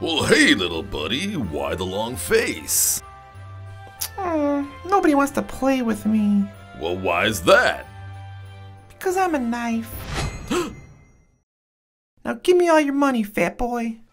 Well, hey, little buddy, why the long face? Nobody wants to play with me. Well, why is that? Because I'm a knife. Now give me all your money, fat boy.